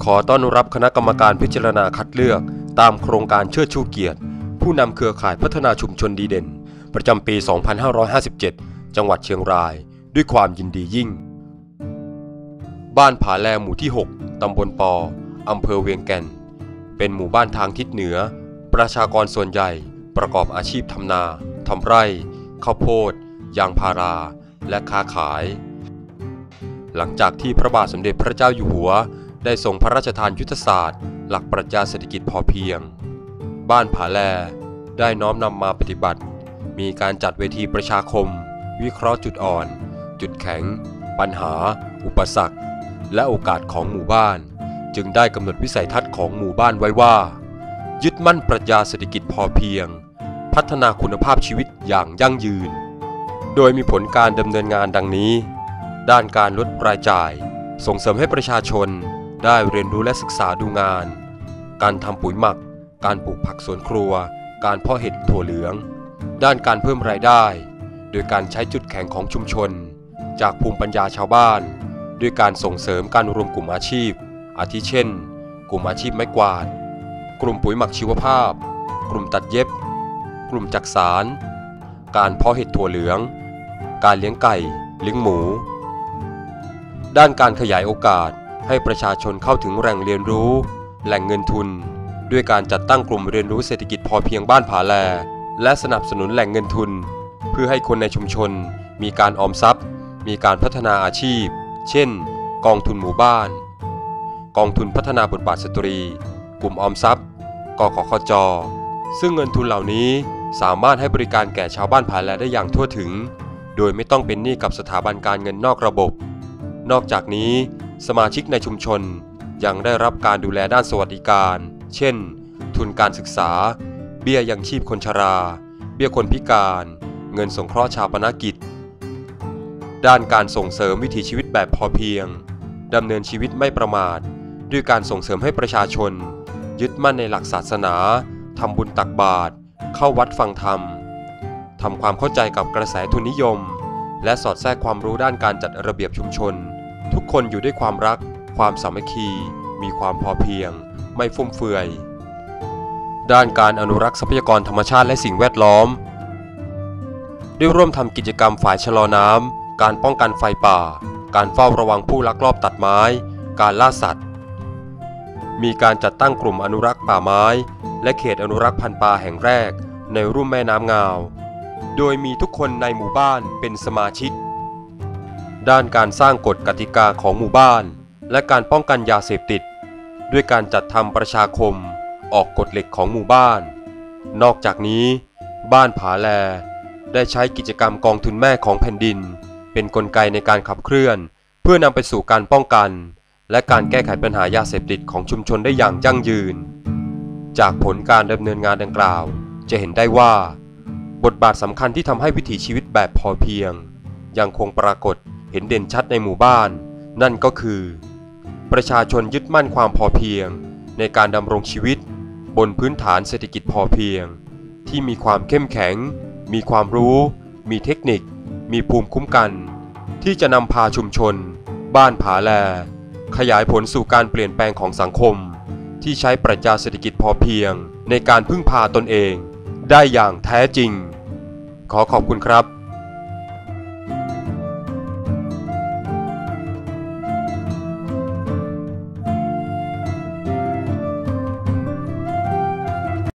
ขอต้อนรับคณะกรรมการพิจารณาคัดเลือกตามโครงการเชิดชูเกียรติผู้นำเครือข่ายพัฒนาชุมชนดีเด่นประจำปี 2557 จังหวัดเชียงรายด้วยความยินดียิ่งบ้านผาแลหมู่ที่ 6 ตำบลปออำเภอเวียงแก่นเป็นหมู่บ้านทางทิศเหนือประชากรส่วนใหญ่ประกอบอาชีพทำนาทำไร่ข้าวโพดยางพาราและค้าขายหลังจากที่พระบาทสมเด็จพระเจ้าอยู่หัวได้ทรงพระราชทานยุทธศาสตร์หลักปรัชญาเศรษฐกิจพอเพียงบ้านผาแลได้น้อมนำมาปฏิบัติมีการจัดเวทีประชาคมวิเคราะห์จุดอ่อนจุดแข็งปัญหาอุปสรรคและโอกาสของหมู่บ้านจึงได้กำหนดวิสัยทัศน์ของหมู่บ้านไว้ว่ายึดมั่นปรัชญาเศรษฐกิจพอเพียงพัฒนาคุณภาพชีวิตอย่างยั่งยืนโดยมีผลการดำเนินงานดังนี้ด้านการลดรายจ่ายส่งเสริมให้ประชาชนได้เรียนรู้และศึกษาดูงานการทำปุ๋ยหมักการปลูกผักสวนครัวการเพาะเห็ดถั่วเหลืองด้านการเพิ่มรายได้โดยการใช้จุดแข็งของชุมชนจากภูมิปัญญาชาวบ้านด้วยการส่งเสริมการรวมกลุ่มอาชีพอาทิเช่นกลุ่มอาชีพไม้กวาดกลุ่มปุ๋ยหมักชีวภาพกลุ่มตัดเย็บกลุ่มจักสานการเพาะเห็ดถั่วเหลืองการเลี้ยงไก่เลี้ยงหมูด้านการขยายโอกาสให้ประชาชนเข้าถึงแหล่งเรียนรู้แหล่งเงินทุนด้วยการจัดตั้งกลุ่มเรียนรู้เศรษฐกิจพอเพียงบ้านผาแลและสนับสนุนแหล่งเงินทุนเพื่อให้คนในชุมชนมีการออมทรัพย์มีการพัฒนาอาชีพเช่นกองทุนหมู่บ้านกองทุนพัฒนาบทบาทสตรีกลุ่มออมทรัพย์กขคจ.ซึ่งเงินทุนเหล่านี้สามารถให้บริการแก่ชาวบ้านผาแลได้อย่างทั่วถึงโดยไม่ต้องเป็นหนี้กับสถาบันการเงินนอกระบบนอกจากนี้สมาชิกในชุมชนยังได้รับการดูแลด้านสวัสดิการเช่นทุนการศึกษาเบี้ยยังชีพคนชราเบี้ยคนพิการเงินสงเคราะห์ชาปนกิจด้านการส่งเสริมวิถีชีวิตแบบพอเพียงดำเนินชีวิตไม่ประมาทด้วยการส่งเสริมให้ประชาชนยึดมั่นในหลักศาสนาทำบุญตักบาตรเข้าวัดฟังธรรมทำความเข้าใจกับกระแสทุนนิยมและสอดแทรกความรู้ด้านการจัดระเบียบชุมชนทุกคนอยู่ด้วยความรักความสามัคคีมีความพอเพียงไม่ฟุ่มเฟือยด้านการอนุรักษ์ทรัพยากรธรรมชาติและสิ่งแวดล้อมได้ร่วมทำกิจกรรมฝ่ายชะลอน้ำการป้องกันไฟป่าการเฝ้าระวังผู้ลักลอบตัดไม้การล่าสัตว์มีการจัดตั้งกลุ่มอนุรักษ์ป่าไม้และเขตอนุรักษ์พันธุ์ปลาแห่งแรกในรุ่มแม่น้ำงาวโดยมีทุกคนในหมู่บ้านเป็นสมาชิกด้านการสร้างกฎกติกาของหมู่บ้านและการป้องกันยาเสพติดด้วยการจัดทำประชาคมออกกฎเหล็กของหมู่บ้านนอกจากนี้บ้านผาแลได้ใช้กิจกรรมกองทุนแม่ของแผ่นดินเป็นกลไกในการขับเคลื่อนเพื่อนำไปสู่การป้องกันและการแก้ไขปัญหายาเสพติดของชุมชนได้อย่างยั่งยืนจากผลการดำเนินงานดังกล่าวจะเห็นได้ว่าบทบาทสำคัญที่ทำให้วิถีชีวิตแบบพอเพียงยังคงปรากฏเห็นเด่นชัดในหมู่บ้านนั่นก็คือประชาชนยึดมั่นความพอเพียงในการดำรงชีวิตบนพื้นฐานเศรษฐกิจพอเพียงที่มีความเข้มแข็งมีความรู้มีเทคนิคมีภูมิคุ้มกันที่จะนำพาชุมชนบ้านผาแลขยายผลสู่การเปลี่ยนแปลงของสังคมที่ใช้ปรัชญาเศรษฐกิจพอเพียงในการพึ่งพาตนเองได้อย่างแท้จริงขอขอบคุณครับ